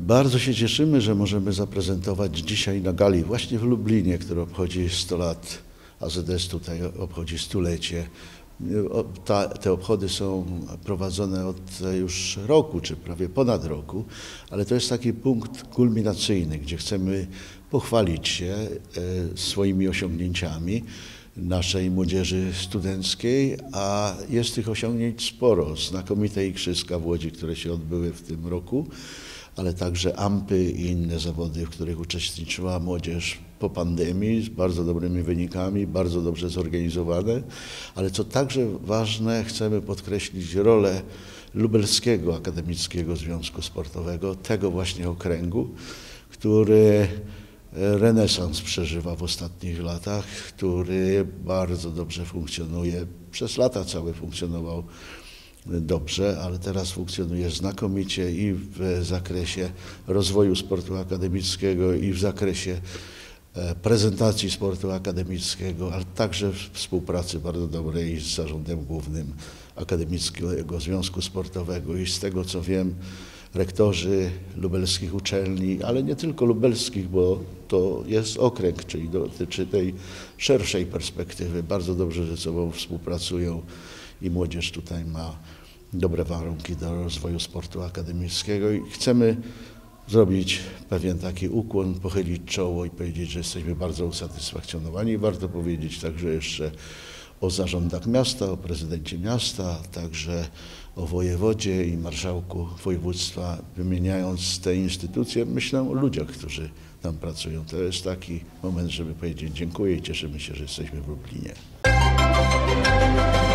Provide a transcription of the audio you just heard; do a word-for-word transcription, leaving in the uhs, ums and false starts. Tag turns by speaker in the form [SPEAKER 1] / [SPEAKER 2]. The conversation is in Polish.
[SPEAKER 1] Bardzo się cieszymy, że możemy zaprezentować dzisiaj na gali właśnie w Lublinie, który obchodzi sto lat, A Z S tutaj obchodzi stulecie. Ta, te obchody są prowadzone od już roku, czy prawie ponad roku, ale to jest taki punkt kulminacyjny, gdzie chcemy pochwalić się swoimi osiągnięciami naszej młodzieży studenckiej, a jest tych osiągnięć sporo. Znakomite igrzyska w Łodzi, które się odbyły w tym roku, ale także ampy i inne zawody, w których uczestniczyła młodzież po pandemii z bardzo dobrymi wynikami, bardzo dobrze zorganizowane, ale co także ważne, chcemy podkreślić rolę Lubelskiego Akademickiego Związku Sportowego, tego właśnie okręgu, który renesans przeżywa w ostatnich latach, który bardzo dobrze funkcjonuje, przez lata całe funkcjonował dobrze, ale teraz funkcjonuje znakomicie i w zakresie rozwoju sportu akademickiego, i w zakresie prezentacji sportu akademickiego, ale także w współpracy bardzo dobrej z Zarządem Głównym Akademickiego Związku Sportowego. I z tego co wiem, rektorzy lubelskich uczelni, ale nie tylko lubelskich, bo to jest okręg, czyli dotyczy tej szerszej perspektywy, bardzo dobrze ze sobą współpracują i młodzież tutaj ma dobre warunki do rozwoju sportu akademickiego i chcemy zrobić pewien taki ukłon, pochylić czoło i powiedzieć, że jesteśmy bardzo usatysfakcjonowani. Warto powiedzieć także jeszcze o zarządach miasta, o prezydencie miasta, także o wojewodzie i marszałku województwa. Wymieniając te instytucje, myślę o ludziach, którzy tam pracują. To jest taki moment, żeby powiedzieć dziękuję i cieszymy się, że jesteśmy w Lublinie.